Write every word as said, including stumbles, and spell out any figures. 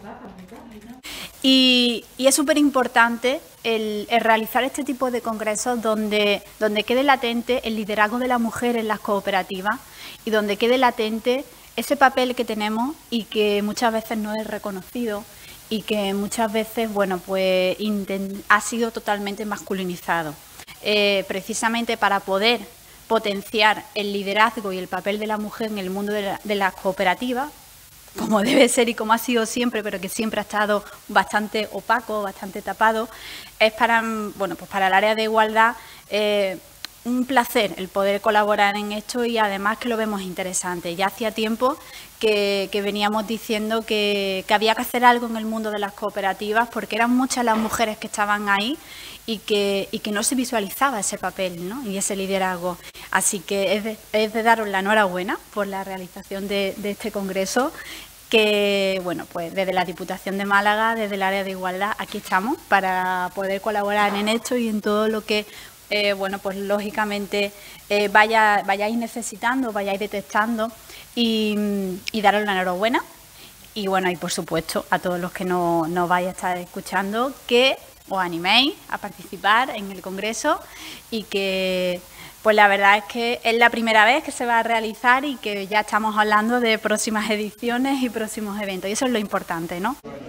Y, y es súper importante el, el realizar este tipo de congresos donde, donde quede latente el liderazgo de la mujer en las cooperativas y donde quede latente ese papel que tenemos y que muchas veces no es reconocido y que muchas veces, bueno, pues ha sido totalmente masculinizado. Eh, precisamente para poder potenciar el liderazgo y el papel de la mujer en el mundo de, la, de las cooperativas, como debe ser y como ha sido siempre, pero que siempre ha estado bastante opaco, bastante tapado, es para, bueno, pues para el área de igualdad eh, un placer el poder colaborar en esto y además que lo vemos interesante. Ya hacía tiempo que, que veníamos diciendo que, que había que hacer algo en el mundo de las cooperativas porque eran muchas las mujeres que estaban ahí y que, y que no se visualizaba ese papel, ¿no? Y ese liderazgo. Así que es de, es de daros la enhorabuena por la realización de, de este congreso que, bueno, pues desde la Diputación de Málaga, desde el área de igualdad, aquí estamos para poder colaborar en esto y en todo lo que Eh, bueno, pues lógicamente eh, vaya, vayáis necesitando, vayáis detectando y, y daros la enhorabuena. Y bueno, y por supuesto a todos los que no, no vais a estar escuchando, que os animéis a participar en el Congreso y que pues la verdad es que es la primera vez que se va a realizar y que ya estamos hablando de próximas ediciones y próximos eventos y eso es lo importante, ¿no?